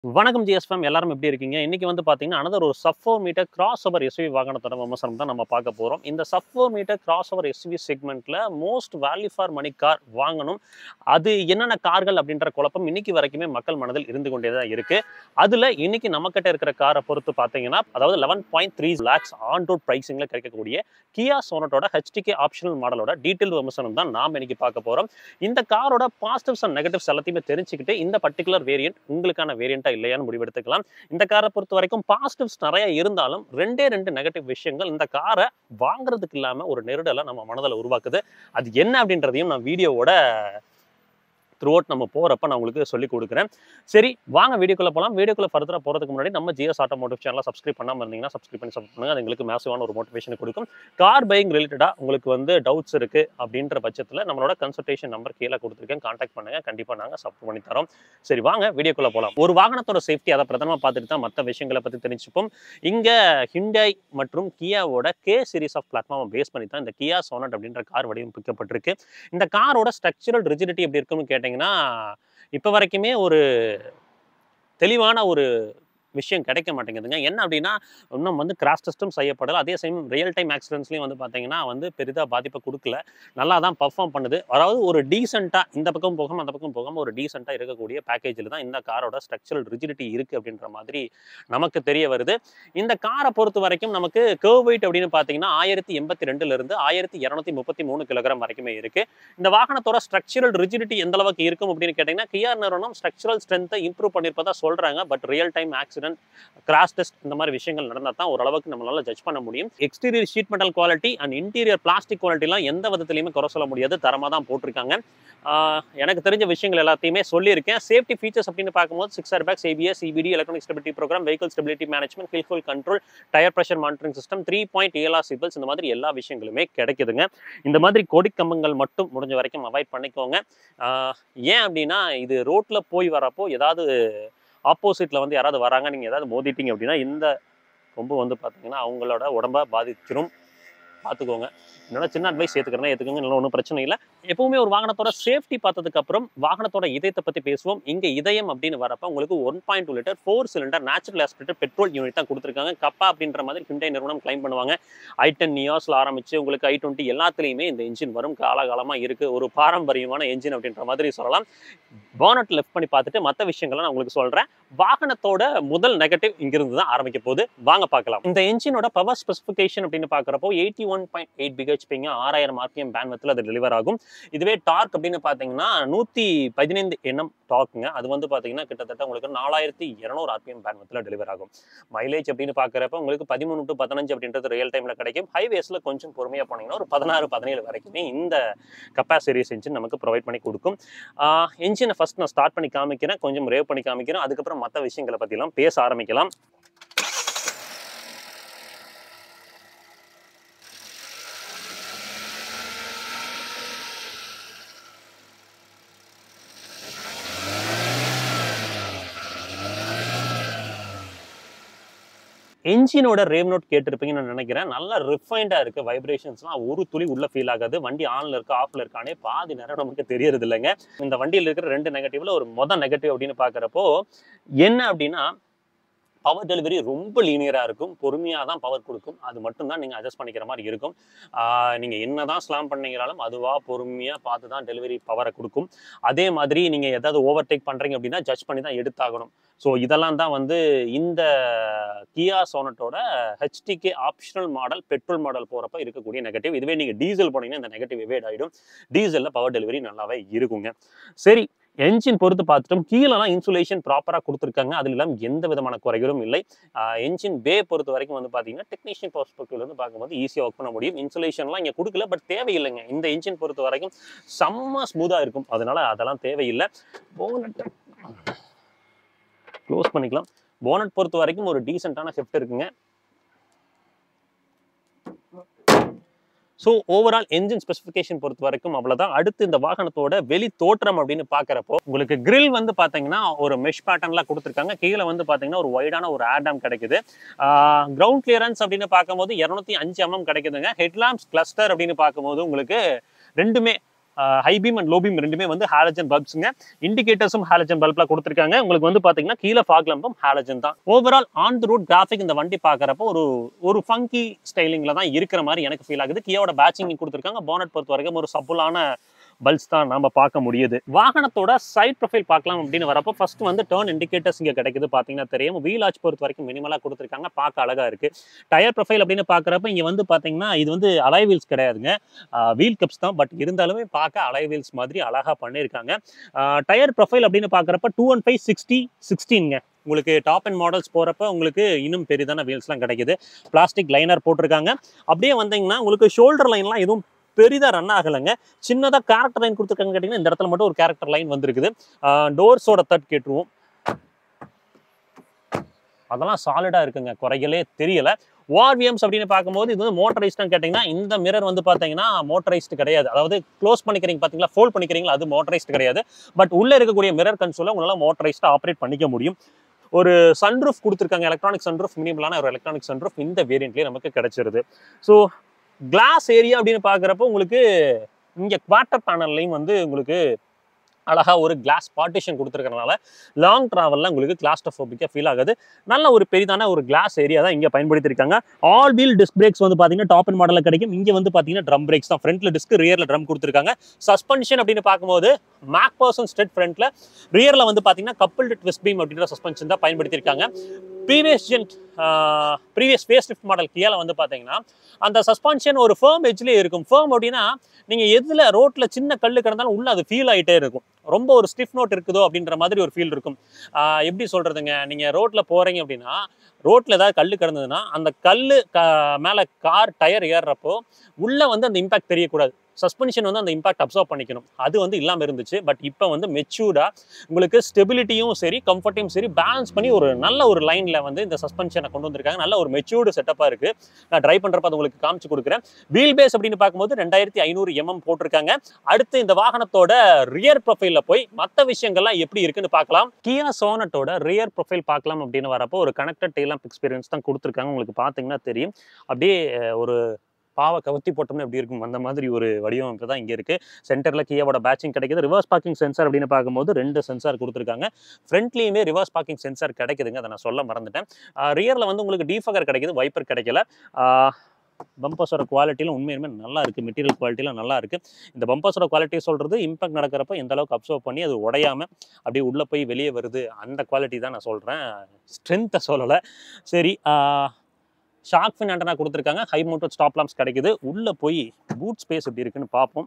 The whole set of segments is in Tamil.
வணக்கம் ஜிஎஸ்எம் எல்லாரும் எப்படி இருக்கீங்க? இன்னைக்கு வந்து பார்த்தீங்கன்னா, அனதர் ஒரு sub 4 metre crossover SUV வாகனத்தோட விமர்சனம் தான் நம்ம பார்க்க போறோம். இந்த sub 4 metre crossover SUV செக்மெண்ட்ல most value for money car வாங்கணும். அது என்னென்ன கார்கள் அப்படின்ற குழப்பம் இன்னைக்கு வரைக்குமே மக்கள் மனதில் இருந்து கொண்டே தான் இருக்கு. அதுல இன்னைக்கு நம்மகிட்ட இருக்கிற காரை பொறுத்து பார்த்தீங்கன்னா, அதாவது 11.3 lakhs ஆன் ரோட் பிரைசிங்ல கிடைக்கக்கூடிய கியா சோனட்டோட ஹெச்டிகே ஆப்ஷனல் மாடலோட டீடைல் விமர்சனம் தான் நாம இன்னைக்கு பார்க்க போறோம். இந்த காரோட பாசிட்டிவ்ஸ் அண்ட் நெகட்டிவ்ஸ் எல்லாத்தையுமே தெரிஞ்சுக்கிட்டு இந்த பர்டிகுலர் வேரியன்ட் உங்களுக்கான வேரியண்டா இல்லையான்னு முடிவெடுத்துக்கலாம். இந்த காரை பொறுத்த வரைக்கும் பாசிட்டிவ்ஸ் நிறைய இருந்தாலும் ரெண்டு நெகட்டிவ் விஷயங்கள் இந்த காரை வாங்குறதுக்கு இல்லாம ஒரு நெருடலை நம்ம மனதில் உருவாக்குது. அது என்ன அப்படின்றதையும் நான் வீடியோவோட த்ரூ அவுட் நம்ம போகிறப்ப நான் உங்களுக்கு சொல்லிக் கொடுக்குறேன். சரி, வாங்க வீடியோக்குள்ளே போகலாம். வீடியோக்குள்ளே ஃபர்தராக போகிறதுக்கு முன்னாடி நம்ம ஜிஎஸ் ஆட்டோமோட்டிவ் சேனலை சப்ஸ்கிரைப் பண்ணாமல் இருந்தீங்கன்னா சப்ஸ்கிரைப் பண்ணி சப்போர்ட் பண்ணுங்கள். அது எங்களுக்கு மேசிவான ஒரு மோட்டிவேஷன் கொடுக்கும். கார் பையிங் ரிலேட்டடாக உங்களுக்கு வந்து டவுட்ஸ் இருக்குது அப்படின்ற பட்சத்தில் நம்மளோட கன்சல்டேஷன் நம்பர் கீழே கொடுத்துருக்கேன். கான்டாக்ட் பண்ணுங்கள். கண்டிப்பாக நாங்கள் சப்போர்ட் பண்ணி தரோம். சரி, வாங்க வீடியோக்குள்ளே போகலாம். ஒரு வாகனத்தோட சேஃப்டி அதை பிரதமமாக பார்த்துட்டு தான் மற்ற விஷயங்களை பற்றி தெரிஞ்சுப்போம். இங்கே ஹிண்டாய் மற்றும் கியாவோட கே சீரிஸ் ஆஃப் பிளாட்ஃபார்மை பேஸ் பண்ணி தான் இந்த கியா சோனட் அப்படின்ற கார் வடிவமைக்கப்பட்டிருக்கு. இந்த காரோட ஸ்ட்ரக்சரல் ரிஜிடிட்டி எப்படி இருக்குன்னு கேட்டிங்கன்னா, இப்போ வரைக்குமே ஒரு தெளிவான ஒரு விஷயம் கிடைக்க மாட்டேங்குதுங்க. என்ன அப்படின்னா, இன்னும் வந்து கிராஷ் டெஸ்ட்டும் செய்யப்படல. அதே சமயம் ரியல் டைம் ஆக்சிடென்ட்ஸ்லையும் வந்து பார்த்தீங்கன்னா வந்து பெரிதாக பாதிப்பை கொடுக்கல. நல்லா தான் பர்ஃபார்ம் பண்ணுது. அதாவது ஒரு டீசெண்டாக இந்த பக்கம் போகாமல் அந்த பக்கம் போகாமல் ஒரு டீசெண்டாக இருக்கக்கூடிய பேக்கேஜில் தான் இந்த காரோட ஸ்ட்ரக்சரல் ரிஜிடிட்டி இருக்குது அப்படின்ற மாதிரி நமக்கு தெரிய வருது. இந்த காரை பொறுத்த வரைக்கும் நமக்கு கர்வ் வெயிட் அப்படின்னு பார்த்தீங்கன்னா 1082லிருந்து 1233 கிலோகிராம் வரைக்குமே இருக்குது. இந்த வாகனத்தோட ஸ்ட்ரக்சரல் ரிஜிடிட்டி எந்த அளவுக்கு இருக்கும் அப்படின்னு கேட்டிங்கன்னா, கியா நிறுவனம் ஸ்ட்ரக்சரல் ஸ்ட்ரென்த்தை இம்ப்ரூவ் பண்ணியிருப்பதா சொல்கிறாங்க. But real time accident, crash test இந்த மாதிரி விஷயங்கள் நடந்தால் தான் ஓரளவுக்கு நம்மளால ஜட்ஜ் பண்ண முடியும். Exterior sheet metal quality and interior plastic குவாலிட்டிலாம் எந்த விதத்துலையுமே குறை சொல்ல முடியாது. தரமாக தான் போட்டிருக்காங்க. எனக்கு தெரிஞ்ச விஷயங்கள் எல்லாத்தையுமே சொல்லியிருக்கேன். சேஃப்டி ஃபீச்சர்ஸ் அப்படின்னு பார்க்கும்போது 6 airbags, ABS, CBD, electronic stability program, vehicle stability management, hill hold control, tyre pressure monitoring system, 3 ALR seatbelts, இந்த மாதிரி எல்லா விஷயங்களுமே கிடைக்குதுங்க. இந்த மாதிரி கொடிக்கம்பங்கள் மட்டும் முடிஞ்ச வரைக்கும் அவாய்ட் பண்ணிக்கோங்க. ஏன் அப்படின்னா, இது ரோட்டில் போய் வரப்போ ஏதாவது ஆப்போசிட்டில் வந்து யாராவது வராங்க, நீங்கள் ஏதாவது மோதிட்டீங்க அப்படின்னா இந்த கொம்பு வந்து பார்த்தீங்கன்னா அவங்களோட உடம்பை பாதிச்சிடும். பார்த்துக்கோங்க. என்னோட சின்ன அட்வைஸ் ஏற்றுக்கிறேன்னா ஏற்றுக்கோங்க, இல்லை ஒன்றும் பிரச்சனை இல்லை. எப்பவுமே ஒரு வாகனத்தோட சேஃப்டி பார்த்ததுக்கு அப்புறம் வாகனத்தோட இதயத்தை பற்றி பேசுவோம். இங்கே இதயம் அப்படின்னு வரப்போ உங்களுக்கு 1.2 litre 4 cylinder natural aspirated petrol unit தான் கொடுத்துருக்காங்க. கப்பா அப்படின்ற மாதிரி ஹிண்டாய் நிறுவனம் கிளைம் பண்ணுவாங்க. i10 நியாஸ்ல ஆரம்பிச்சு உங்களுக்கு i20 எல்லாத்துலேயுமே இந்த என்ஜின் வரும். காலகாலமாக இருக்குது. ஒரு பாரம்பரியமான என்ஜின் அப்படின்ற மாதிரி சொல்லலாம். போனட் லெஃப்ட் பண்ணி பார்த்துட்டு மற்ற விஷயங்களை நான் உங்களுக்கு சொல்கிறேன். வாகனத்தோட முதல் நெகட்டிவ் இங்கிருந்து தான் ஆரம்பிக்க போகுது. வாங்க பார்க்கலாம். இந்த என்ஜினோட பவர் ஸ்பெசிஃபிகேஷன் அப்படின்னு பார்க்குறப்போ 81.8 bhp 6000 RPM பேண்ட்வித்தில் அது டெலிவர் ஆகும். இதுவே டார்க் அப்படின்னு பார்த்தீங்கன்னா 115 Nm டார்க்குங்க. அது வந்து பார்த்தீங்கன்னா கிட்டத்தட்ட உங்களுக்கு 4200 RPM பேண்ட்வித்தில் டெலிவர் ஆகும். மைலேஜ் அப்படின்னு பார்க்குறப்ப உங்களுக்கு 13 to 15 அப்படின்றது ரியல் டைமில் கிடைக்கும். ஹைவேஸில் கொஞ்சம் பொறுமையாக போனீங்கன்னா ஒரு 16-17 வரைக்குமே இந்த கப்பாசிட்டிஸ் என்ஜின் நமக்கு ப்ரொவைட் பண்ணி கொடுக்கும். என்ஜினை ஃபர்ஸ்ட் நான் ஸ்டார்ட் பண்ணி காமிக்கிறேன், கொஞ்சம் ரேவ் பண்ணி காமிக்கிறேன். அதுக்கப்புறம் மற்ற விஷயங்களை பற்றிலாம் பேச ஆரம்பிக்கலாம். என்ஜினோட ரேவ் நோட் கேட்டிருப்பீங்கன்னு நான் நினைக்கிறேன். நல்லா ரிஃபைண்டாக இருக்குது. வைப்ரேஷன்ஸ்லாம் ஒரு துளி உள்ள ஃபீல் ஆகாது. வண்டி ஆன்ல இருக்கு, ஆஃப்ல இருக்கானே பாதி நேரம் நமக்கு தெரியறது இல்லைங்க. இந்த வண்டியில் இருக்கிற 2 நெகட்டிவ்ல ஒரு நெகட்டிவ் அப்படின்னு பார்க்குறப்போ என்ன அப்படின்னா, பவர் டெலிவரி ரொம்ப லீனியராக இருக்கும். பொறுமையாக தான் பவர் கொடுக்கும். அது மட்டும் தான் நீங்கள் அட்ஜஸ்ட் பண்ணிக்கிற மாதிரி இருக்கும். நீங்கள் என்ன தான் ஸ்லாம் பண்ணீங்கனாலும் அதுவாக பொறுமையாக பார்த்து தான் டெலிவரி பவரை கொடுக்கும். அதே மாதிரி நீங்கள் ஏதாவது ஓவர்டேக் பண்ணுறீங்க அப்படின்னா ஜட்ஜ் பண்ணி தான் எடுத்தாகணும். ஸோ இதெல்லாம் தான் வந்து இந்த கியா சோனட்டோட HTK optional model petrol model போகிறப்ப இருக்கக்கூடிய நெகட்டிவ். இதுவே நீங்கள் டீசல் போனீங்கன்னா இந்த நெகட்டிவ் எவேட் ஆகிடும். டீசலில் பவர் டெலிவரி நல்லாவே இருக்குங்க. சரி, என்ஜின் பொறுத்து பார்த்துட்டோம். கீழெல்லாம் இன்சுலேஷன் ப்ராப்பராக கொடுத்துருக்காங்க. அதில் எல்லாம் எந்த விதமான குறைகளும் இல்லை. என்ஜின் பே பொறுத்த வரைக்கும் வந்து பார்த்தீங்கன்னா டெக்னீஷியன் பெர்ஸ்பெக்டிவ்ல இருந்து பார்க்கும்போது ஈஸியாக ஒர்க் பண்ண முடியும். இன்சுலேஷன்லாம் இங்கே கொடுக்கல, பட் தேவையில்லைங்க. இந்த என்ஜின் பொறுத்த வரைக்கும் செம்ம ஸ்மூத்தாக இருக்கும். அதனால அதெல்லாம் தேவையில்லை. போனட் க்ளோஸ் பண்ணிக்கலாம். போனட் பொறுத்த வரைக்கும் ஒரு டீசெண்டான ஹெஃப்ட் இருக்குங்க. ஸோ ஓவரால் என்ஜின் ஸ்பெசிஃபிகேஷன் பொறுத்த வரைக்கும் அவ்வளோதான். அடுத்து இந்த வாகனத்தோட வெளி தோற்றம் அப்படின்னு பார்க்குறப்போ உங்களுக்கு கிரில் வந்து பார்த்தீங்கன்னா ஒரு மெஷ் பேட்டர்ன்லாம் கொடுத்துருக்காங்க. கீழே வந்து பார்த்தீங்கன்னா ஒரு வைடான ஒரு ஏர்டாம் கிடைக்குது. கிரவுண்ட் கிளியரன்ஸ் அப்படின்னு பார்க்கும்போது 205 mm கிடைக்குதுங்க. ஹெட்லாம்ப்ஸ் கிளஸ்டர் அப்படின்னு பார்க்கும்போது உங்களுக்கு ரெண்டுமே high beam and low beam ரெண்டுமே வந்து ஹாலஜன் பல்ப்ஸுங்க. இண்டிகேட்டர்ஸும் ஹாலஜன் பல்ப்ல கொடுத்துருக்காங்க. உங்களுக்கு வந்து பாத்தீங்கன்னா கீழே ஃபாக் லம்பும் ஹாலஜன் தான். Overall on the road graphic இந்த வண்டி பாக்குறப்போ ஒரு ஃபங்கி ஸ்டைலிங்ல தான் இருக்கிற மாதிரி எனக்கு ஃபீல் ஆகுது. கியாவோட பேட்சிங் கொடுத்துருக்காங்க. போனட் பொறுத்த வரைக்கும் ஒரு சப்புலான பல்ஸ் தான் நம்ம பார்க்க முடியுது. வாகனத்தோட சைட் ப்ரொஃபைல் பார்க்கலாம் அப்படின்னு வரப்போ ஃபர்ஸ்ட் வந்து டர்ன் இண்டிகேட்டர்ஸ் இங்கே கிடைக்குது பார்த்தீங்கன்னா தெரியும். வீல் ஆச் பொறுத்த வரைக்கும் மினிமலாக கொடுத்துருக்காங்க, பார்க்க அழகா இருக்கு. டயர் ப்ரொஃபைல் அப்படின்னு பார்க்குறப்ப இங்கே வந்து பார்த்தீங்கன்னா இது வந்து அலாய் வீல்ஸ் கிடையாதுங்க, வீல் கப்ஸ் தான். பட் இருந்தாலுமே பார்க்க அலாய் வீல்ஸ் மாதிரி அழகாக பண்ணியிருக்காங்க. டயர் ப்ரொஃபைல் அப்படின்னு பார்க்குறப்ப 215/60/16ங்க. உங்களுக்கு டாப் அண்ட் மாடல்ஸ் போகிறப்ப உங்களுக்கு இன்னும் பெரிதான வீல்ஸ்லாம் கிடைக்குது. பிளாஸ்டிக் லைனர் போட்டிருக்காங்க. அப்படியே வந்தீங்கன்னா உங்களுக்கு ஷோல்டர் லைன்லாம் எதுவும் பெரிதா ரன் ஆகலைங்க. சின்னதாக கேரக்டர் லைன் கொடுத்துருக்காங்க. கேட்டிங்கன்னா இந்த இடத்துல மட்டும் ஒரு கேரக்டர் லைன் வந்திருக்குது. டோர்ஸோட தட் கேட்டுருவோம். அதெல்லாம் சாலிடாக இருக்குங்க, குறைகளே தெரியல. வார்விஎம்ஸ் அப்படின்னு பார்க்கும்போது இது வந்து மோட்டரைஸ்டான்னு கேட்டிங்கன்னா இந்த மிரர் வந்து பார்த்தீங்கன்னா மோட்டரைஸ்டு கிடையாது. அதாவது க்ளோஸ் பண்ணிக்கிறீங்க பார்த்தீங்களா, ஃபோல்ட் பண்ணிக்கிறீங்களா, அது மோட்டரைஸ்டு கிடையாது. பட் உள்ளே இருக்கக்கூடிய மிரர் கன்சோலை உங்களால் மோட்டரைஸ்டாக ஆப்ரேட் பண்ணிக்க முடியும். ஒரு சன்ரூஃப் கொடுத்துருக்காங்க, எலக்ட்ரானிக் சன்ரூஃப், மினிமலான ஒரு எலக்ட்ரானிக் சன்ரூஃப் இந்த வேரியண்ட்லேயே நமக்கு கிடைச்சிருது. ஸோ கிளாஸ் ஏரியா அப்படின்னு பார்க்குறப்போ உங்களுக்கு இங்கே குவார்ட்டர் பேனல்லையும் வந்து உங்களுக்கு அழகா ஒரு கிளாஸ் பார்ட்டிஷன் கொடுத்துருக்கறனால லாங் டிராவலில் உங்களுக்கு கிளாஸ்ட்ரோஃபோபிக்காக ஃபீல் ஆகுது. நல்ல ஒரு பெரிதான ஒரு கிளாஸ் ஏரியா தான் இங்கே பயன்படுத்தியிருக்காங்க. ஆல் வீல் டிஸ்க் பிரேக்ஸ் வந்து பார்த்தீங்கன்னா டாப் அண்ட் மாடலில் கிடைக்கும். இங்கே வந்து பார்த்தீங்கன்னா ட்ரம் பிரேக்ஸ் தான். ஃப்ரண்ட்ல டிஸ்க், ரியரில் ட்ரம் கொடுத்துருக்காங்க. சஸ்பென்ஷன் அப்படின்னு பார்க்கும்போது மேக்பர்சன் ஸ்ட்ரெட் ஃப்ரண்ட்ல, ரியரில் வந்து பார்த்தீங்கன்னா கப்பிள்டு ட்விஸ்ட் பீம் அப்படின்ற சஸ்பென்ஷன் தான் பயன்படுத்தியிருக்காங்க. ப்ரீவியஸ் ஃபேஸ் லிஃப்ட் மாடல் கியால வந்து பார்த்தீங்கன்னா அந்த சஸ்பென்ஷன் ஒரு ஃபேர்ம் எட்ஜ்லேயே இருக்கும். ஃபேர்ம் அப்படின்னா நீங்கள் எதில் ரோட்டில் சின்ன கல் கிடந்தாலும் உள்ள அது ஃபீல் ஆகிட்டே இருக்கும். ரொம்ப ஒரு ஸ்டிஃப் நோட் இருக்குதோ அப்படின்ற மாதிரி ஒரு ஃபீல் இருக்கும். எப்படி சொல்கிறதுங்க, நீங்கள் ரோட்டில் போகிறீங்க அப்படின்னா ரோட்டில் ஏதாவது கல் கிடந்ததுன்னா அந்த கல் மேலே கார் டயர் ஏறுறப்போ உள்ளே வந்து அந்த இம்பாக்ட் தெரியக்கூடாது. சஸ்பென்ஷன் வந்து அந்த இம்பாக்ட் அப்சர்வ் பண்ணிக்கணும். அது வந்து இல்லாமல் இருந்துச்சு. பட் இப்போ வந்து மெச்சூர்டாக உங்களுக்கு ஸ்டெபிலிட்டியும் சரி கம்ஃபர்ட்டையும் சரி பேலன்ஸ் பண்ணி ஒரு நல்ல ஒரு லைனில் வந்து இந்த சஸ்பென்ஷனை கொண்டு வந்திருக்காங்க. நல்ல ஒரு மெச்சூர்டு செட்டப்பாக இருக்குது. நான் ட்ரைவ் பண்ணுறப்ப அது உங்களுக்கு காமிச்சு கொடுக்குறேன். வீல் பேஸ் அப்படின்னு பார்க்கும்போது 2500 mm போட்டிருக்காங்க. அடுத்து இந்த வாகனத்தோட ரியர் ப்ரொஃபைலில் போய் மற்ற விஷயங்கள்லாம் எப்படி இருக்குன்னு பார்க்கலாம். கியா சோனட்டோட ரியர் ப்ரொஃபைல் பார்க்கலாம் அப்படின்னு வரப்போ ஒரு கனெக்டட் டெயில் லாம்ப் எக்ஸ்பீரியன்ஸ் தான் கொடுத்துருக்காங்க. உங்களுக்கு பார்த்தீங்கன்னா தெரியும். அப்படியே ஒரு பாவை கவுத்தி போட்டோம்னா எப்படி இருக்கும் அந்த மாதிரி ஒரு வடிவமைப்பு தான் இங்கே இருக்குது. சென்டரில் கியாவோட பேட்சிங் கிடைக்குது. ரிவர்ஸ் பார்க்கிங் சென்சார் அப்படின்னு பார்க்கும்போது 2 சென்சார் கொடுத்துருக்காங்க. ஃப்ரண்ட்லேயுமே ரிவர்ஸ் பார்க்கிங் சென்சார் கிடைக்குதுங்க, அதை நான் சொல்ல மறந்துட்டேன். ரியரில் வந்து உங்களுக்கு டீஃபகர் கிடைக்குது, வைப்பர் கிடைக்கல. பம்பர்ஸோட குவாலிட்டியில் உண்மையுமே நல்லா இருக்குது. மெட்டீரியல் குவாலிட்டியில் நல்லா இருக்குது. இந்த பம்பர்ஸோட குவாலிட்டியை சொல்கிறது இம்பாக்ட் நடக்கிறப்ப எந்த அளவுக்கு அப்சர்வ் பண்ணி அது உடையாமல் அப்படியே உள்ளே போய் வெளியே வருது அந்த குவாலிட்டி தான் நான் சொல்கிறேன், ஸ்ட்ரென்த்தை சொல்லலை. சரி, ஷார்க் ஃபின் ஆண்டனா கொடுத்துருக்காங்க. ஹை மவுண்டட் ஸ்டாப் லாம்ப்ஸ் கிடைக்குது. உள்ளே போய் பூட் ஸ்பேஸ் எப்படி இருக்குன்னு பார்ப்போம்.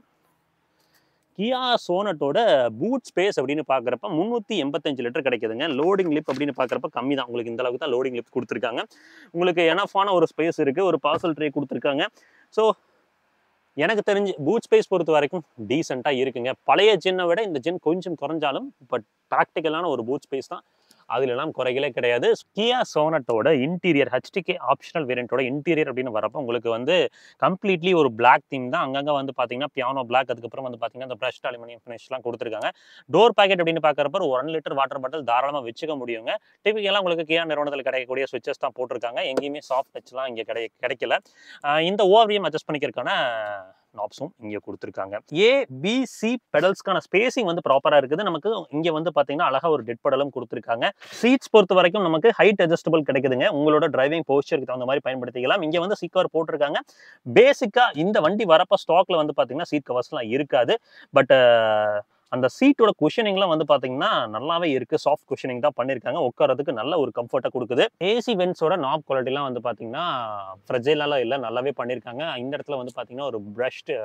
கியா சோனட்டோட பூட் ஸ்பேஸ் அப்படின்னு பார்க்குறப்ப 385 லிட்டர் கிடைக்குதுங்க. லோடிங் லிப் அப்படின்னு பார்க்குறப்ப கம்மி தான். உங்களுக்கு இந்த அளவுக்கு தான் லோடிங் லிப் கொடுத்துருக்காங்க. உங்களுக்கு எனஃபான ஒரு ஸ்பேஸ் இருக்குது. ஒரு பார்சல் ட்ரே கொடுத்துருக்காங்க. ஸோ எனக்கு தெரிஞ்சு பூட் ஸ்பேஸ் பொறுத்த வரைக்கும் டீசெண்டாக இருக்குங்க. பழைய ஜென்னை விட இந்த ஜென் கொஞ்சம் குறைஞ்சாலும் பட் ப்ராக்டிக்கலான ஒரு பூட் ஸ்பேஸ் தான். அதுலலாம் குறைகளே கிடையாது. கியா சோனட்டோட இன்டீரியர் HTK ஆப்ஷனல் வேரியண்ட்டோட இன்டீரியர் அப்படின்னு வரப்போ உங்களுக்கு வந்து கம்ப்ளீட்லி ஒரு பிளாக் தீம் தான். அங்கங்கே வந்து பார்த்தீங்கன்னா பியானோ பிளாக், அதுக்கப்புறம் வந்து பார்த்தீங்கன்னா இந்த ப்ரஷ்ட் அலுமினியம் ஃபினிஷ்லாம் கொடுத்துருக்காங்க. டோர் பேக்கெட் அப்படின்னு பார்க்குறப்ப ஒரு 1 லிட்டர் வாட்டர் பாட்டில் தாராளமாக வச்சுக்க முடியுங்க. டிபிக்கலாக உங்களுக்கு கியா நிறுவனத்தில் கிடைக்கக்கூடிய ஸ்விட்சஸ் தான் போட்டிருக்காங்க. எங்கேயுமே சாஃப்ட் டச்லாம் இங்கே கிடைக்கல. இந்த ஓவரியம் அட்ஜஸ்ட் பண்ணிக்கிறதுக்கான நாப்ஸும் இங்கே கொடுத்துருக்காங்க. ABC பெடல்ஸ்க்கான ஸ்பேசிங் வந்து ப்ராப்பராக இருக்குது. நமக்கு இங்கே வந்து பார்த்தீங்கன்னா அழகாக ஒரு டெட் பெடலும் கொடுத்துருக்காங்க. சீட்ஸ் பொறுத்த வரைக்கும் நமக்கு ஹைட் அட்ஜஸ்டபிள் கிடைக்குதுங்க. உங்களோட டிரைவிங் போஸ்டருக்கு தகுந்த மாதிரி பயன்படுத்திக்கலாம். இங்கே வந்து சீட் கவர் போட்டிருக்காங்க. பேசிக்காக இந்த வண்டி வரப்போ ஸ்டாக்ல வந்து பார்த்தீங்கன்னா சீட் கவர்ஸ்லாம் இருக்காது. பட் அந்த சீட்டோட குஷனிங்லாம் வந்து பார்த்தீங்கன்னா நல்லாவே இருக்குது. சாஃப்ட் குஷனிங் தான் பண்ணியிருக்காங்க. உட்காரதுக்கு நல்ல ஒரு கம்ஃபர்ட்டாக கொடுக்குது. ஏசி வென்ட்ஸோட நாப் குவாலிட்டிலாம் வந்து பார்த்தீங்கன்னா ஃப்ரெஜைலாலாம் இல்லை, நல்லாவே பண்ணியிருக்காங்க. இந்த இடத்துல வந்து பார்த்தீங்கன்னா ஒரு ப்ரஷ்டு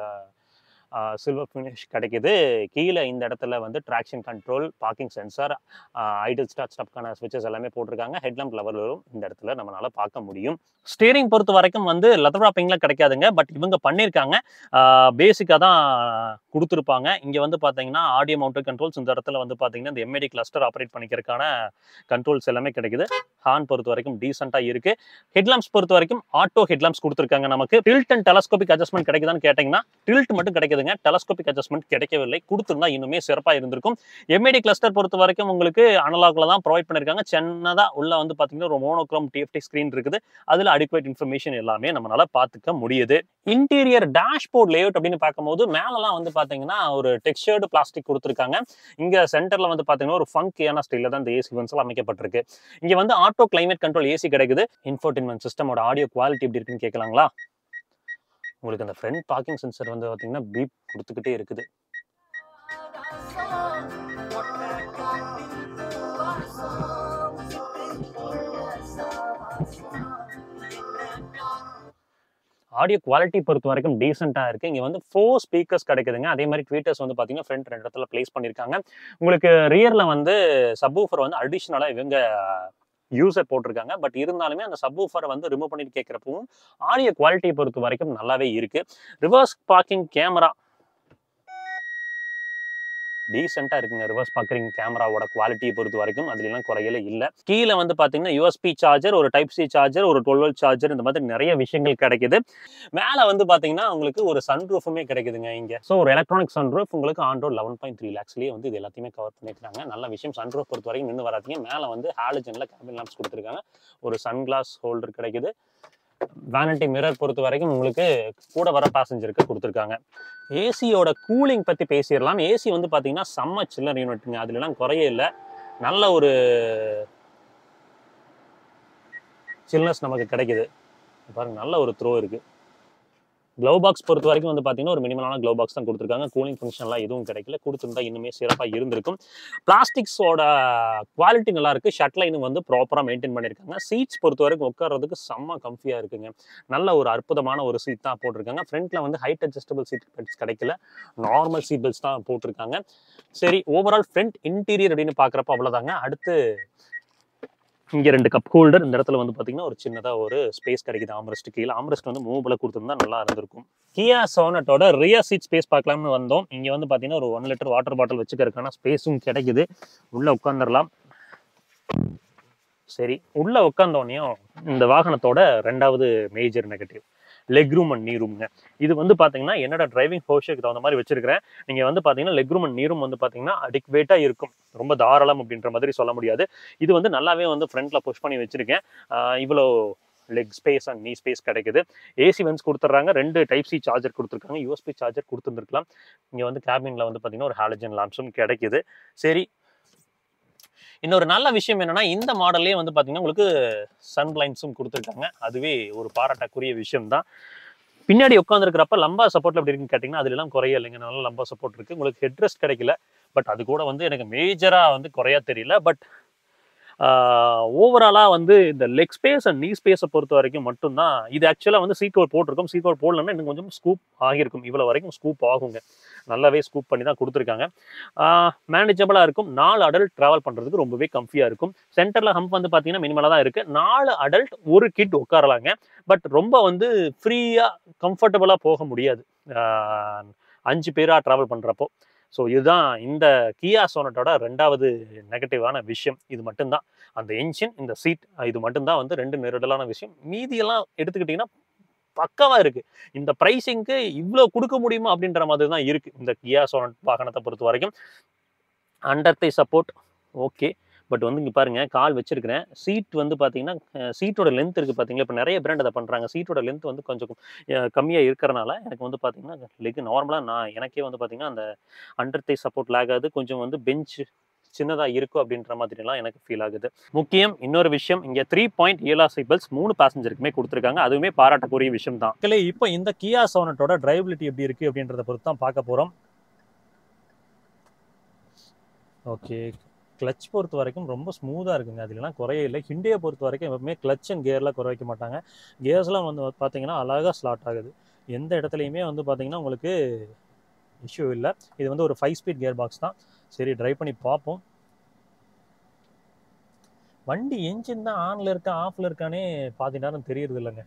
சில்வர் ஃபினிஷ் கிடைக்குது. கீழே இந்த இடத்துல வந்து traction control, parking sensor, idle start ஸ்டாப்க்கான ஸ்விட்சஸ் எல்லாமே போட்டிருக்காங்க. ஹெட்லாம்ப் லெவலும் இந்த இடத்துல நம்மளால பார்க்க முடியும். ஸ்டீரிங் பொறுத்த வரைக்கும் வந்து லெதர் ராப்பிங்லாம் கிடைக்காதுங்க. பட் இவங்க பண்ணியிருக்காங்க. பேசிக்காக தான் கொடுத்துருப்பாங்க. இங்கே வந்து பார்த்தீங்கன்னா ஆடியோ மவுண்டட் கண்ட்ரோல்ஸ், இந்த இடத்துல வந்து பார்த்தீங்கன்னா இந்த MID கிளஸ்டர் ஆப்ரேட் பண்ணிக்கிறதுக்கான கண்ட்ரோல்ஸ் எல்லாமே கிடைக்குது. ஹார்ன் பொறுத்த வரைக்கும் டீசெண்டாக இருக்குது. ஹெட்லாம்ப்ஸ் பொறுத்த வரைக்கும் ஆட்டோ ஹெட்லாம்ப்ஸ் கொடுத்துருக்காங்க. நமக்கு டில்ட் அண்ட் டெலஸ்கோபிக் அட்ஜஸ்ட்மெண்ட் கிடைக்குதான்னு கேட்டிங்கன்னா டில்ட் மட்டும் கிடைக்குது. கிடைக்குதுங்க. டெலஸ்கோபிக் அட்ஜஸ்ட்மெண்ட் கிடைக்கவில்லை. கொடுத்திருந்தா இன்னுமே சிறப்பா இருந்திருக்கும். எம்ஐடி கிளஸ்டர் பொறுத்த வரைக்கும் உங்களுக்கு அனலாக்ல தான் ப்ரொவைட் பண்ணிருக்காங்க. சின்னதா உள்ள வந்து பாத்தீங்கன்னா ஒரு மோனோக்ரோம் டிஎஃப்டி ஸ்கிரீன் இருக்குது. அதுல அடிக்குவேட் இன்ஃபர்மேஷன் எல்லாமே நம்மளால பாத்துக்க முடியுது. இன்டீரியர் டேஷ்போர்ட் லேஅவுட் அப்படின்னு பார்க்கும்போது மேலலாம் வந்து பாத்தீங்கன்னா ஒரு டெக்ஸ்சர்டு பிளாஸ்டிக் கொடுத்திருக்காங்க. இங்க சென்டர்ல வந்து பாத்தீங்கன்னா ஒரு ஃபங்கியான ஸ்டைல்ல தான் இந்த ஏசி வென்ட்ஸ் அமைக்கப்பட்டிருக்கு. இங்க வந்து ஆட்டோ கிளைமேட் கண்ட்ரோல் ஏசி கிடைக்குது. இன்ஃபோடெயின்மென்ட் சிஸ்டமோட ஆடியோ குவாலிட்டி எப்படி இருக்குன்னு கேட்கலாங்களா? உங்களுக்கு அந்த ஃப்ரண்ட் பார்க்கிங் சென்சர் வந்து பாத்தீங்கன்னா பீப் கொடுத்துக்கிட்டே இருக்குது. ஆடியோ குவாலிட்டி பொறுத்த வரைக்கும் டீசெண்டா இருக்கு. இங்க வந்து 4 ஸ்பீக்கர்ஸ் கிடைக்குதுங்க. அதே மாதிரி ட்வீட்டர்ஸ் வந்து பாத்தீங்கன்னா ஃப்ரண்ட் 2 இடத்துல பிளேஸ் பண்ணிருக்காங்க. உங்களுக்கு ரியர்ல வந்து சப்வூஃபர் வந்து அடிஷனலா இவங்க யூசர் போட்டிருக்காங்க. பட் இருந்தாலுமே அந்த சப்வூஃபரை வந்து ரிமூவ் பண்ணிட்டு கேட்கிறப்பவும் ஆடியோ குவாலிட்டியை பொறுத்த வரைக்கும் நல்லாவே இருக்கு. ரிவர்ஸ் பார்க்கிங் கேமரா டீசெண்டா இருக்குங்க. ரிவர்ஸ் பார்க்கிங் கேமராவோட குவாலிட்டியை பொறுத்த வரைக்கும் அதுலாம் குறையல இல்ல. கீழே வந்து பாத்தீங்கன்னா யூஎஸ்பி சார்ஜர், ஒரு டைப் சி சார்ஜர், ஒரு 12 வோல்ட் சார்ஜர், இந்த மாதிரி நிறைய விஷயங்கள் கிடைக்குது. மேல வந்து பாத்தீங்கன்னா உங்களுக்கு ஒரு சன்ரூஃபுமே கிடைக்குதுங்க இங்க. ஸோ ஒரு எலக்ட்ரானிக் சன்ரூஃப் உங்களுக்கு ஆன் ரோட் 11.3 lakhsலயே வந்து இது எல்லாத்தையுமே கவர் பண்ணிருக்காங்க. நல்ல விஷயம். சன்ரூஃப் பொறுத்த வரைக்கும் நின்று வராதீங்க. மேல வந்து ஹாலஜன்ல கேபின் லாம்ப்ஸ் கொடுத்துருக்காங்க. ஒரு சன்கிளாஸ் ஹோல்டர் கிடைக்குது. வேனிட்டி மிரர் பொறுத்த வரைக்கும் உங்களுக்கு கூட வர பேசஞ்சருக்கு கொடுத்துருக்காங்க. ஏசியோட கூலிங் பத்தி பேசிடலாம். ஏசி வந்து பாத்தீங்கன்னா செம்ம சில்லர் யூனிட்டுங்க. அதுலாம் குறையே இல்லை. நல்ல ஒரு சில்னஸ் நமக்கு கிடைக்குது. பாருங்க நல்ல ஒரு த்ரோ இருக்கு. க்ளவ் பாக்ஸ் பொறுத்த வரைக்கும் வந்து பாத்தீங்கன்னா ஒரு மினிமலான க்ளவ் பாக்ஸ் தான் கொடுத்துருக்காங்க. கூலிங் ஃபங்க்ஷன்லாம் எதுவும் கிடைக்கல. கொடுத்துருந்தா இன்னுமே சிறப்பாக இருந்திருக்கும். பிளாஸ்டிக்ஸோட குவாலிட்டி நல்லா இருக்கு. ஷட் லைனும் வந்து ப்ராப்பராக மெயின்டைன் பண்ணியிருக்காங்க. சீட்ஸ் பொறுத்த வரைக்கும் உட்கார்றதுக்கு செம்ம கம்ஃபியா இருக்குங்க. நல்ல ஒரு அற்புதமான ஒரு சீட் தான் போட்டிருக்காங்க. ஃப்ரண்ட்ல வந்து ஹைட் அட்ஜஸ்டபிள் சீட் பெல்ட்ஸ் கிடைக்கல. நார்மல் சீட் பெல்ட்ஸ் தான் போட்டிருக்காங்க. சரி, ஓவரால் ஃப்ரண்ட் இன்டீரியர் அப்படின்னு பாக்குறப்ப அவ்வளவுதாங்க. அடுத்து இங்க 2 கப் ஹோல்டர். இந்த இடத்துல வந்து பாத்தீங்கன்னா ஒரு சின்னதா ஒரு ஸ்பேஸ் கிடைக்குது. ஆம்ரெஸ்ட் கீழே. ஆம்ரெஸ்ட் வந்து மூவ்ல கொடுத்திருந்தா நல்லா இருந்திருக்கும். கியா சோனட்டோட ரியர் சீட் ஸ்பேஸ் பார்க்கலாம்னு வந்தோம். இங்க வந்து பாத்தீங்கன்னா ஒரு 1 லிட்டர் வாட்டர் பாட்டில் வச்சுக்கிறதுக்கான ஸ்பேஸும் கிடைக்குது. உள்ள உட்காந்துடலாம். சரி, உள்ள உட்காந்தோடனையும் இந்த வாகனத்தோட 2வது major negative leg room and knee ரூம்ங்க. இது வந்து பாத்தீங்கன்னா என்னோட டிரைவிங் போர்ஷனுக்கு தகுந்த மாதிரி வச்சிருக்கிறேன். நீங்க வந்து பாத்தீங்கன்னா leg room and knee room வந்து பாத்தீங்கன்னா அடிக்வேட்டா இருக்கும். ரொம்ப தாராளம் அப்படின்ற மாதிரி சொல்ல முடியாது. இது வந்து நல்லாவே வந்து ஃப்ரண்ட்ல புஷ் பண்ணி வச்சிருக்கேன். இவ்வளோ leg space and knee space கிடைக்குது. ஏசி வென்ஸ் கொடுத்துட்றாங்க. 2 டைப் சி சார்ஜர் கொடுத்துருக்காங்க. யூஎஸ்பி சார்ஜர் கொடுத்துருந்துருக்கலாம். இங்க வந்து கேபின்ல வந்து பாத்தீங்கன்னா ஒரு ஹாலஜன் லாம்ப்ஸும் கிடைக்குது. சரி, இன்னொரு நல்ல விஷயம் என்னன்னா இந்த மாடல்லே வந்து பாத்தீங்கன்னா உங்களுக்கு சன் பிளைண்ட்ஸும் கொடுத்துருக்காங்க. அதுவே ஒரு பாராட்டக்கூடிய விஷயம் தான். பின்னாடி உட்காந்துருக்கிறப்ப லம்பா சப்போர்ட்ல எப்படி இருக்குன்னு கேட்டீங்கன்னா அதுல எல்லாம் குறைய இல்லைங்க. நல்ல லம்பா சப்போர்ட் இருக்கு. உங்களுக்கு ஹெட் ரெஸ்ட் கிடைக்கல. பட் அது கூட வந்து எனக்கு மேஜரா வந்து குறையா தெரியல. பட் ஓவராலா வந்து இந்த லெக் ஸ்பேஸ் அண்ட் நீ ஸ்பேஸை பொறுத்த வரைக்கும் மட்டும்தான் இது ஆக்சுவலா வந்து சீட் கவர் போட்டிருக்கும். சீட் கவர் போடலன்னா இன்னும் கொஞ்சம் ஸ்கூப் ஆகியிருக்கும். இவ்வளவு வரைக்கும் ஸ்கூப் ஆகுங்க. நல்லாவே ஸ்கூப் பண்ணி தான் கொடுத்துருக்காங்க. மேனேஜபிளா இருக்கும். 4 அடல்ட் டிராவல் பண்றதுக்கு ரொம்பவே கம்ஃபியா இருக்கும். சென்டர்ல ஹம்ப் வந்து பாத்தீங்கன்னா மினிமலா தான் இருக்கு. 4 அடல்ட் ஒரு கிட் உட்காரலாங்க. பட் ரொம்ப வந்து ஃப்ரீயா கம்ஃபர்டபுளா போக முடியாது 5 பேரா டிராவல் பண்றப்போ. ஸோ இதுதான் இந்த கியா சோனட்டோட 2வது நெகட்டிவான விஷயம். இது மட்டும்தான். அந்த என்ஜின், இந்த சீட், இது மட்டும்தான் வந்து 2 நெருடலான விஷயம். மீதியெல்லாம் எடுத்துக்கிட்டீங்கன்னா பக்காவா இருக்கு. இந்த பிரைசிங்க்கு இவ்வளோ கொடுக்க முடியுமா அப்படின்ற மாதிரி தான் இருக்கு இந்த கியா சோனட் வாகனத்தை பொறுத்த வரைக்கும். Under thigh support okay. But வந்து இங்க பாருங்க கால் வச்சிருக்கிறேன். சீட் வந்து பாத்தீங்கன்னா சீட்டோட லென்த் இருக்கு பாத்தீங்களா. இப்போ நிறைய பிராண்ட் அதை பண்றாங்க. சீட்டோட லென்த் வந்து கொஞ்சம் கம்மியா இருக்கிறனால எனக்கு வந்து பாத்தீங்கன்னா லெக் நார்மலா எனக்கே வந்து பாத்தீங்கன்னா அந்த அண்டர் தை சப்போர்ட் லாக் ஆகுது. கொஞ்சம் வந்து பெஞ்ச் சின்னதா இருக்கும் அப்படின்ற மாதிரி எல்லாம் எனக்கு ஃபீல் ஆகுது. முக்கியம் இன்னொரு விஷயம், இங்க 3.7 சைக்கிள்ஸ் 3 பேசஞ்சருக்குமே கொடுத்துருக்காங்க. அதுவுமே பாராட்டக்கூடிய விஷயம் தான். இப்போ இந்த கியா சோனட்டோட டிரைவபிலிட்டி எப்படி இருக்கு அப்படின்றத பொறுத்து தான் பார்க்க போறோம். ஓகே, கிளச் பொறுத்த வரைக்கும் ரொம்ப ஸ்மூத்தாக இருக்குங்க. அதுலாம் குறையே இல்லை. ஹிண்டியை பொறுத்த வரைக்கும் எப்பவுமே கிளச் அண்ட் கியர்லாம் குறை வைக்க மாட்டாங்க. கியர்ஸ்லாம் வந்து பார்த்தீங்கன்னா அழகாக ஸ்லாட் ஆகுது. எந்த இடத்துலையுமே வந்து பார்த்தீங்கன்னா உங்களுக்கு இஷ்யூ இல்லை. இது வந்து ஒரு 5 ஸ்பீட் கியர் பாக்ஸ் தான். சரி, ட்ரைவ் பண்ணி பார்ப்போம். வண்டி என்ஜின் தான் ஆன்ல இருக்கா ஆஃப்ல இருக்கானே பாதி நேரம் தெரியறது இல்லைங்க.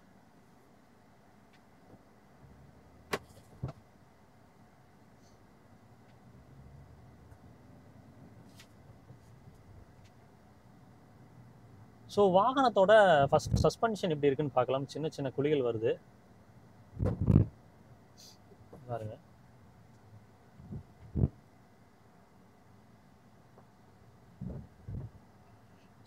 ஸோ வாகனத்தோட ஃபர்ஸ்ட் சஸ்பென்ஷன் எப்படி இருக்குன்னு பார்க்கலாம். சின்ன சின்ன குழிகள் வருது பாருங்க.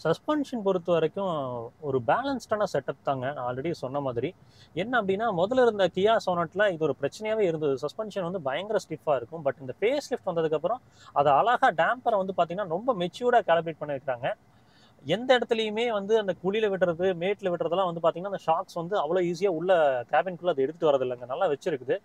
சஸ்பென்ஷன் பொறுத்த வரைக்கும் ஒரு பேலன்ஸ்டான செட்டப் தாங்க. நான் ஆல்ரெடி சொன்ன மாதிரி. என்ன அப்படின்னா, முதல்ல இருந்த கியா சோனட்ல இது ஒரு பிரச்சனையாவே இருந்தது. சஸ்பென்ஷன் வந்து பயங்கர ஸ்டிஃபா இருக்கும். பட் இந்த ஃபேஸ் லிஃப்ட் வந்ததுக்கப்புறம், அத அழகா டேம்பர வந்து பார்த்தீங்கன்னா, ரொம்ப மெச்சூர்டா காலிப்ரேட் பண்ணியிருக்காங்க. எந்த இடத்துலயுமே வந்து அந்த குழியில விடுறது, மேட்ல விடுறதெல்லாம் வந்து பார்த்தீங்கன்னா, அந்த ஷாக்ஸ் வந்து அவ்வளோ ஈஸியா உள்ள கேபின்குள்ள அது எடுத்துட்டு வரதில்லங்க. நல்லா வச்சிருக்குது.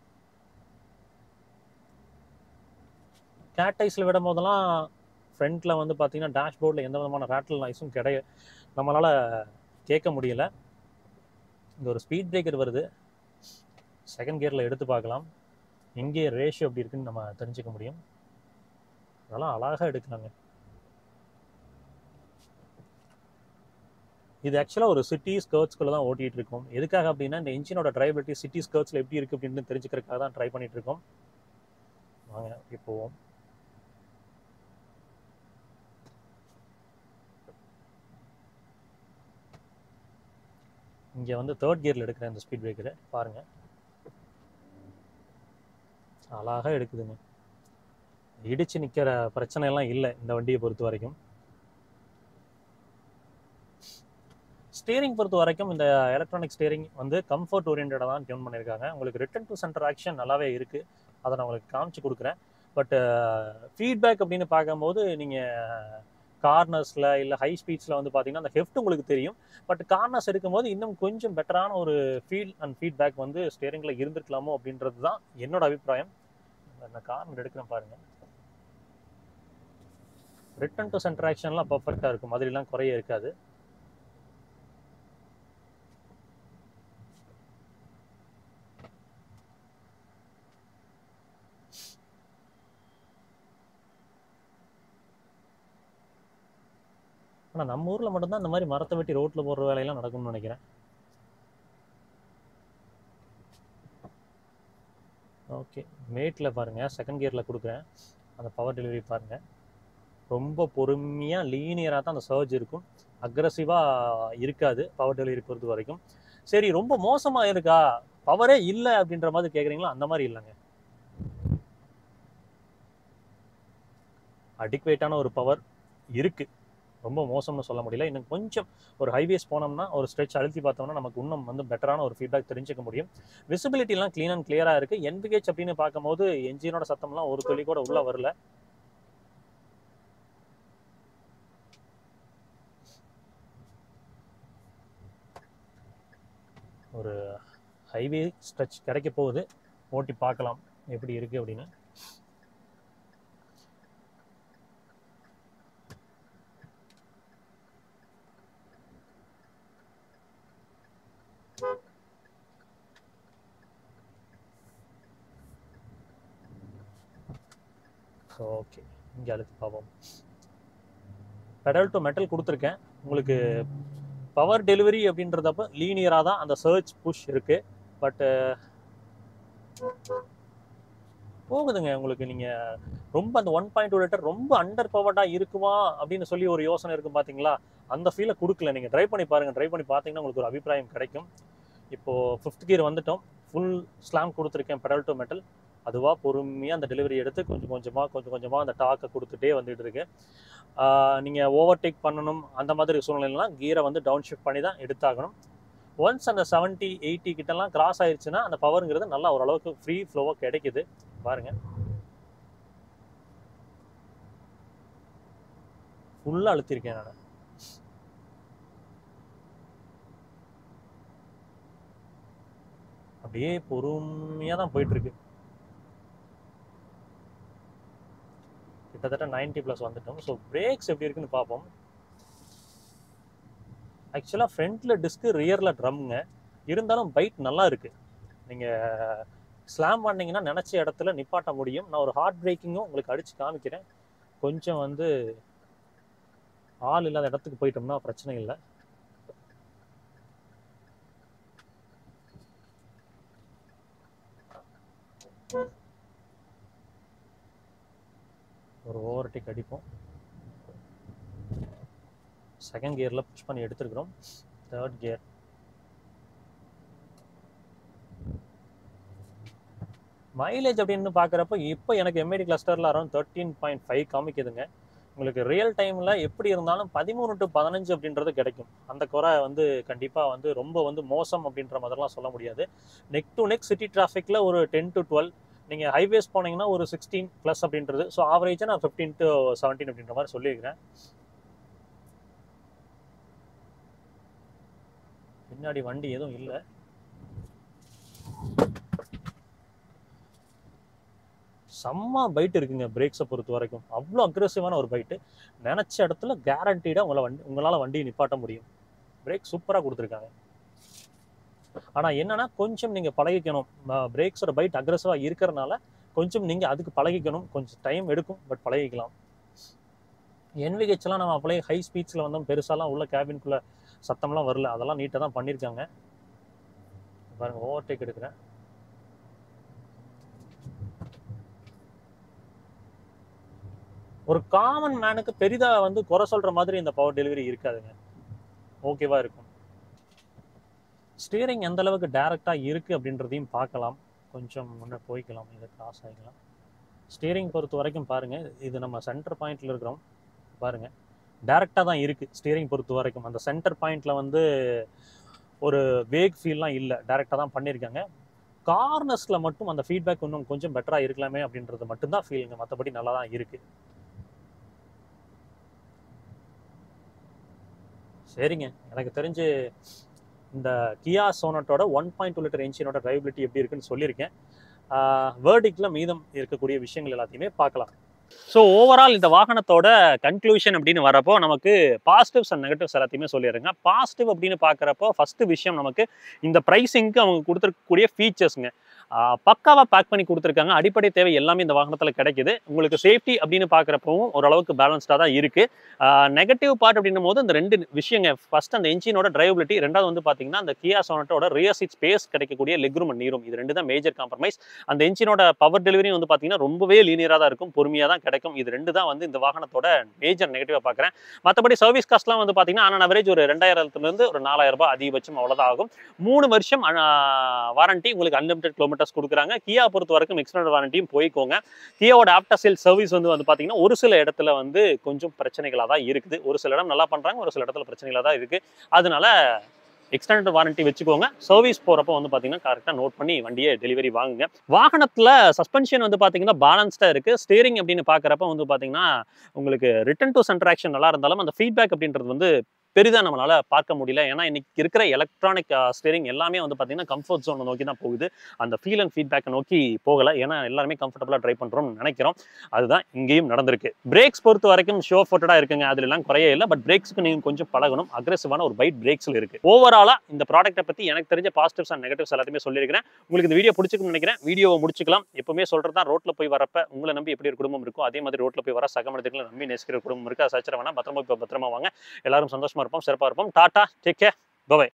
கேட் ஐஸ்ல விடும்போதெல்லாம் ஃப்ரண்ட்ல வந்து பார்த்தீங்கன்னா, டேஷ்போர்ட்ல எந்த விதமான ராட்டில் நாய்ஸும் நம்மளால கேட்க முடியல. இங்க ஒரு ஸ்பீட் பிரேக்கர் வருது. செகண்ட் கியர்ல எடுத்து பார்க்கலாம். எங்கே ரேஷியோ எப்படி இருக்குன்னு நம்ம தெரிஞ்சுக்க முடியும். அதெல்லாம் அழகா எடுக்கலாங்க. இது ஆக்சுவலாக ஒரு சிட்டி ஸ்கர்ட்ஸ்குள்ள தான் ஓட்டிட்டு இருக்கோம். எதுக்காக அப்படின்னா, இந்த இன்ஜினோட டிரைவபிலிட்டி சிட்டி ஸ்கர்ட்ஸ்ல எப்படி இருக்கு அப்படின்னு தெரிஞ்சுக்கிறதுக்காக தான் ட்ரை பண்ணிட்டு இருக்கோம். வாங்க இப்போ போவோம். இங்க வந்து தேர்ட் கியர்ல எடுக்கிறேன் இந்த ஸ்பீட் பிரேக்கரை பாருங்க. அழகா எடுக்குதுங்க. இடிச்சு நிக்கிற பிரச்சனை எல்லாம் இல்லை இந்த வண்டியை பொறுத்த வரைக்கும். ஸ்டீரிங் பொறுத்த வரைக்கும் இந்த எலக்ட்ரானிக் ஸ்டீரிங் வந்து கம்ஃபர்ட் ஓரியன்டாக தான் டியூன் பண்ணியிருக்காங்க. உங்களுக்கு ரிட்டர்ன் டு சென்டர் ஆக்ஷன் நல்லாவே இருக்குது. அதை நான் உங்களுக்கு காமிச்சு கொடுக்குறேன். பட் ஃபீட்பேக் அப்படின்னு பார்க்கும்போது நீங்கள் கார்னர்ஸில் இல்லை ஹை ஸ்பீட்ஸில் வந்து பார்த்தீங்கன்னா அந்த ஹெஃப்ட் உங்களுக்கு தெரியும். பட் கார்னர்ஸ் எடுக்கும்போது இன்னும் கொஞ்சம் பெட்டரான ஒரு ஃபீல் அண்ட் ஃபீட்பேக் வந்து ஸ்டீரிங்கில் இருந்திருக்கலாமோ அப்படின்றது தான் என்னோட அபிப்பிராயம். நான் கார்னர் எடுக்கிறேன் பாருங்கள். ரிட்டர்ன் டு சென்டர் ஆக்ஷன்லாம் பர்ஃபெக்டாக இருக்கும். மாதிரிலாம் குறைய இருக்காது. ஆனால் நம்ம ஊரில் மட்டும்தான் இந்த மாதிரி மரத்தை வெட்டி ரோட்டில் போடுற வேலையெல்லாம் நடக்கும்னு நினைக்கிறேன். ஓகே, மேட்டில் பாருங்கள். செகண்ட் கியரில் கொடுக்குறேன். அந்த பவர் டெலிவரி பாருங்கள். ரொம்ப பொறுமையாக லீனியராக தான் அந்த சர்ஜ் இருக்கும். அக்ரஸிவாக இருக்காது பவர் டெலிவரி பொறுத்த வரைக்கும். சரி, ரொம்ப மோசமாக இருக்கா, பவரே இல்லை அப்படின்ற மாதிரி கேட்குறீங்களா? அந்த மாதிரி இல்லைங்க. அடிக்வேட்டான ஒரு பவர் இருக்குது. ரொம்ப மோசம்னு சொல்ல முடியல. இன்னும் கொஞ்சம் ஒரு ஹைவேஸ் போனோம்னா ஒரு ஸ்ட்ரெச் அழுத்தி பார்த்தோம்னா நமக்கு இன்னும் வந்து பெட்டரான ஒரு ஃபீட்பேக் தெரிஞ்சுக்க முடியும். விசிபிலிட்டிலாம் க்ளீன் அண்ட் கிளியராக இருக்குது. என்பிஹெச் அப்படின்னு பார்க்கும்போது என்ஜினோட சத்தம்லாம் ஒரு துளி கூட உள்ளே வரல. ஒரு ஹைவே ஸ்ட்ரெச் கிடைக்க போகுது. ஓட்டி பார்க்கலாம் எப்படி இருக்குது அப்படின்னு. ஓகே, இங்கே அழுத்தி பார்ப்போம். பெடல் டு மெட்டல் கொடுத்துருக்கேன். உங்களுக்கு பவர் டெலிவரி அப்படின்றதப்ப லீனியராக தான் அந்த சர்ச் புஷ் இருக்குது. பட்டு போகுதுங்க. உங்களுக்கு நீங்கள் ரொம்ப அந்த 1.2 லிட்டர் ரொம்ப அண்டர் பவர்டாக இருக்குமா அப்படின்னு சொல்லி ஒரு யோசனை இருக்கும் பார்த்தீங்களா? அந்த ஃபீலை கொடுக்கல. நீங்கள் ட்ரை பண்ணி பாருங்கள். ட்ரை பண்ணி பார்த்தீங்கன்னா உங்களுக்கு ஒரு அபிப்பிராயம் கிடைக்கும். இப்போது ஃபிஃப்த் கியர் வந்துட்டோம். ஃபுல் ஸ்லாம் கொடுத்துருக்கேன் பெடல் டு மெட்டல். அதுவாக பொறுமையாக அந்த டெலிவரி எடுத்து கொஞ்சம் கொஞ்சமாக அந்த டாக்கை கொடுத்துட்டே வந்துட்டு இருக்கு. நீங்கள் ஓவர்டேக் பண்ணணும் அந்த மாதிரி சூழ்நிலைலாம் கியரை வந்து டவுன் ஷிஃப்ட் பண்ணி தான் எடுத்தாகணும். ஒன்ஸ் அந்த 70-80 கிட்டலாம் கிராஸ் ஆயிடுச்சுன்னா அந்த பவருங்கிறது நல்லா ஓரளவுக்கு ஃப்ரீ ஃப்ளோவாக கிடைக்குது. பாருங்க, ஃபுல்லாக அழுத்திருக்கேன் நான். அப்படியே பொறுமையாக தான் போயிட்டு இருக்கு. கிட்டத்தட்ட 90+ வந்துட்டோம். ஸோ பிரேக்ஸ் எப்படி இருக்குன்னு பார்ப்போம். ஆக்சுவலாக ஃப்ரண்ட்டில் டிஸ்க்கு ரியரில் ட்ரம்ங்க. இருந்தாலும் பைட் நல்லா இருக்குது. நீங்கள் ஸ்லாம் பண்ணிங்கன்னா நினச்ச இடத்துல நிப்பாட்ட முடியும். நான் ஒரு ஹார்ட் பிரேக்கிங்கும் உங்களுக்கு அடித்து காமிக்கிறேன். கொஞ்சம் வந்து ஆள் இல்லாத இடத்துக்கு போயிட்டோம்னா பிரச்சனை இல்லை. ஒரு ஓவர்டேக் அடிப்போம். செகண்ட் கியரில் புஷ் பண்ணி எடுத்துருக்குறோம். Third gear. மைலேஜ் அப்படின்னு பார்க்குறப்ப இப்போ எனக்கு எம்ஐடி கிளஸ்டரில் அரௌண்ட் 13.5 காமிக்குதுங்க. உங்களுக்கு ரியல் டைமில் எப்படி இருந்தாலும் 13 to 15 அப்படின்றது கிடைக்கும். அந்த குறை வந்து கண்டிப்பாக வந்து ரொம்ப வந்து மோசம் அப்படின்ற மாதிரிலாம் சொல்ல முடியாது. நெக் டு நெக் சிட்டி டிராஃபிக்கில் ஒரு 10 to 12, நீங்கள் ஹைவேஸ் போனீங்கன்னா ஒரு 16+ அப்படின்றது. ஸோ ஆவரேஜாக நான் 15 to 17 அப்படின்ற மாதிரி சொல்லியிருக்கிறேன். பின்னாடி வண்டி எதுவும் இல்லை. செம்ம பைட் இருக்குங்க பிரேக்ஸை பொறுத்த வரைக்கும். அவ்வளோ அக்ரெசிவான ஒரு பைட்டு. நினச்ச இடத்துல கேரண்டீடாக உங்களால் வண்டியை நிப்பாட்ட முடியும். பிரேக் சூப்பராக கொடுத்துருக்காங்க. ஆனால் என்னன்னா கொஞ்சம் நீங்கள் பழகிக்கணும். பிரேக்ஸோட பைட் அக்ரெசிவாக இருக்கிறனால கொஞ்சம் நீங்கள் அதுக்கு பழகிக்கணும். கொஞ்சம் டைம் எடுக்கும், பட் பழகிக்கலாம். NVH-லாம் நம்ம அப்படியே ஹை ஸ்பீட்ஸில் வந்தோம், பெருசாலாம் உள்ள கேபின்குள்ளே சத்தம்லாம் வரல. அதெல்லாம் நீட்டாக தான் பண்ணியிருக்காங்க. பாருங்கள், ஓவர்டேக் எடுக்கிறேன். ஒரு காமன் மேனுக்கு பெரிதாக வந்து குறை சொல்கிற மாதிரி இந்த பவர் டெலிவரி இருக்காதுங்க. ஓகேவா இருக்கும். ஸ்டீரிங் எந்த அளவுக்கு டைரெக்டாக இருக்குது அப்படின்றதையும் பார்க்கலாம். கொஞ்சம் முன்னே போய்க்கலாம், இதை கிராஸ் ஆகிக்கலாம். ஸ்டீரிங் பொறுத்த வரைக்கும் பாருங்கள், இது நம்ம சென்டர் பாயிண்டில் இருக்கிறோம். பாருங்கள், டைரெக்டாக தான் இருக்குது ஸ்டீரிங் பொறுத்த வரைக்கும். அந்த சென்டர் பாயிண்டில் வந்து ஒரு வேக் ஃபீல்லாம் இல்லை, டைரெக்டாக தான் பண்ணியிருக்காங்க. கார்னர்ஸில் மட்டும் அந்த ஃபீட்பேக் இன்னும் கொஞ்சம் பெட்டராக இருக்கலாமே அப்படின்றது மட்டும்தான் ஃபீலிங்க. மற்றபடி நல்லா தான் இருக்குது. சரிங்க, எனக்கு தெரிஞ்சு இந்த கியா சோனட்டோட 1.2 லிட்டர் என்ஜினோட டிரைவபிலிட்டி எப்படி இருக்குன்னு சொல்லியிருக்கேன். வேர்டிக்ல மீதம் இருக்கக்கூடிய விஷயங்கள் எல்லாத்தையுமே பார்க்கலாம். ஸோ ஓவரால் இந்த வாகனத்தோட கன்க்ளூஷன் அப்படின்னு வரப்போ நமக்கு பாசிட்டிவ்ஸ் அண்ட் நெகட்டிவ்ஸ் எல்லாத்தையுமே சொல்லிடுறேங்க. பாசிட்டிவ் அப்படின்னு பார்க்குறப்போ ஃபர்ஸ்ட் விஷயம் நமக்கு இந்த ப்ரைஸிங்க்கு அவங்க கொடுத்துருக்கக்கூடிய ஃபீச்சர்ஸுங்க பக்காவாக பேக் பண்ணி கொடுத்துருக்காங்க. அடிப்படை தேவை எல்லாமே இந்த வாகனத்தில் கிடைக்குது. உங்களுக்கு சேஃப்டி அப்படின்னு பார்க்குறப்பவும் ஓரளவுக்கு பேலன்ஸ்டாக தான் இருக்குது. நெகட்டிவ் பார்ட் அப்படின்னும் போது இந்த ரெண்டு விஷயங்க. ஃபர்ஸ்ட் அந்த என்ஜினோட டிரைவபிலிட்டி, ரெண்டாவது வந்து பார்த்தீங்கன்னா அந்த கியா சோனட்டோட ரியர் சீட் ஸ்பேஸ் கிடைக்கக்கூடிய லெக்ரூம் அண்ட் நீரும், இது ரெண்டு தான் மேஜர் காம்ப்ரமைஸ். அந்த என்ஜினோட பவர் டெலிவரி வந்து பார்த்தீங்கன்னா ரொம்பவே லீனியராக தான் இருக்கும், பொறுமையாக தான் கிடைக்கும். இது ரெண்டு தான் வந்து இந்த வாகனத்தோட மேஜர் நெகட்டிவாக பார்க்குறேன். மற்றபடி சர்வீஸ் காஸ்ட்லாம் வந்து பார்த்தீங்கன்னா ஆன் அவரேஜ் ஒரு 2000லேருந்து ஒரு 4000 ரூபாய் அதிகபட்சம் அவ்வளோதான் ஆகும். 3 வருஷம் வாரண்டி, உங்களுக்கு அன்லிமிடெட் கிலோமீட்டர்ஸ் கொடுக்குறாங்க. கியா பொறுத்த வரைக்கும் எக்ஸ்டெண்டட் வாரண்டியும் போய்க்கோங்க. கியாவோட ஆஃப்டர் சேல் சர்வீஸ் வந்து பார்த்தீங்கன்னா ஒரு சில இடத்துல வந்து கொஞ்சம் பிரச்சனைகளாக தான் இருக்குது. ஒரு சில இடம் நல்லா பண்ணுறாங்க, ஒரு சில இடத்துல பிரச்சனைகளாக தான் இருக்குது. அதனால எக்ஸ்டெண்டட் வாரண்டி வச்சுக்கோங்க. சர்வீஸ் போகிறப்போ வந்து பார்த்தீங்கன்னா கரெக்டாக நோட் பண்ணி வண்டியை டெலிவரி வாங்குங்க. வாகனத்தில் சஸ்பென்ஷன் வந்து பார்த்தீங்கன்னா பேலன்ஸ்டாக இருக்குது. ஸ்டீரிங் அப்படின்னு பார்க்குறப்ப வந்து பார்த்தீங்கன்னா உங்களுக்கு ரிட்டன் டு சென்டர் ஆக்ஷன் நல்லா இருந்தாலும் அந்த ஃபீட்பேக் அப்படின்றது வந்து பெரிதாக நம்மளால பார்க்க முடியல. ஏன்னா இன்னைக்கு இருக்கிற எலக்ட்ரானிக் ஸ்டீரிங் எல்லாமே வந்து பார்த்தீங்கன்னா கம்ஃபர்ட் ஜோனை நோக்கி தான் போகுது. அந்த ஃபீல் அண்ட் ஃபீட்பேக்கை நோக்கி போகலை. ஏன்னா எல்லாருமே கம்ஃபர்டபுளாக ட்ரை பண்ணுறோம்னு நினைக்கிறோம். அதுதான் இங்கேயும் நடந்திருக்கு. பிரேக்ஸ் பொறுத்த வரைக்கும் ஷோ ஃபோட்டடாக இருக்குங்க, அதுலாம் குறைய இல்லை. பட் பிரேக்ஸ்க்கு நீங்கள் கொஞ்சம் பழகணும். அக்ரெசிவான ஒரு பைட் பிரேக்ஸில் இருக்குது. ஓவராலாக இந்த ப்ராடக்ட்டை பற்றி எனக்கு தெரிஞ்ச பாசிட்டிவ்ஸ் அண்ட் நெகட்டிவ்ஸ் எல்லாத்தையுமே சொல்லியிருக்கிறேன். உங்களுக்கு இந்த வீடியோ பிடிச்சிருக்குன்னு நினைக்கிறேன். வீடியோவை முடிச்சுக்கலாம். எப்பவுமே சொல்கிறது தான், ரோட்டில் போய் வரப்ப உங்களை நம்பி எப்படி ஒரு குடும்பம் இருக்கோ அதே மாதிரி ரோட்டில் போய் வர சக மனிதர்களை நம்பி நேசிக்கிற குடும்பம் இருக்குது. அது சச்சர வேணா, பத்திரமா வாங்க. எல்லாரும் சந்தோஷமா இருப்போம், சிறப்பாக இருப்போம். Tata, take care, by.